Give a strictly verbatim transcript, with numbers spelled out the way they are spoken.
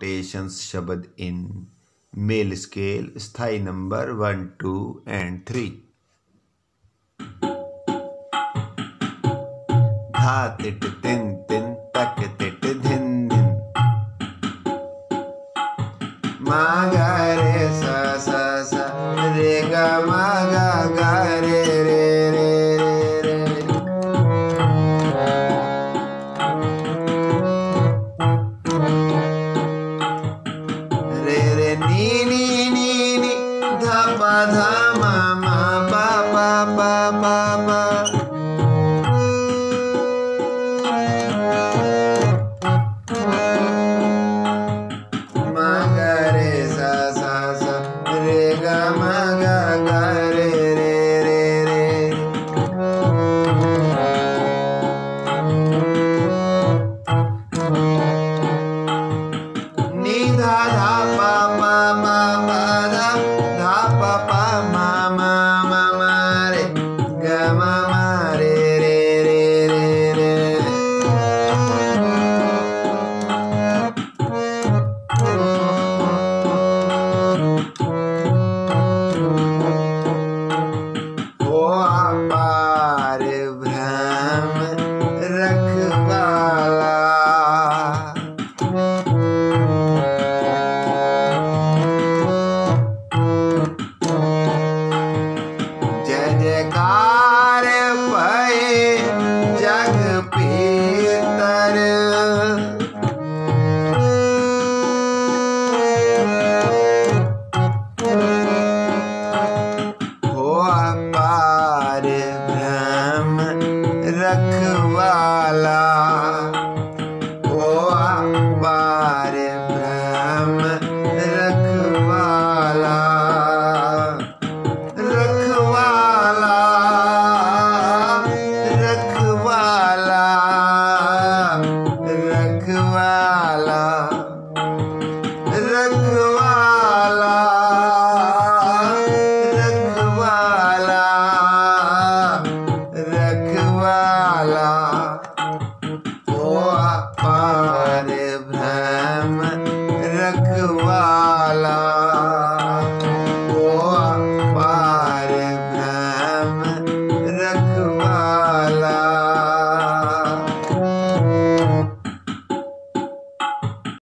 Notations शब्द in male scale स्थाई number one two and three. धा तिट तिन तिन तक तिट धिन धिन। मा गा रे सा सा सा रे गा मा गा गा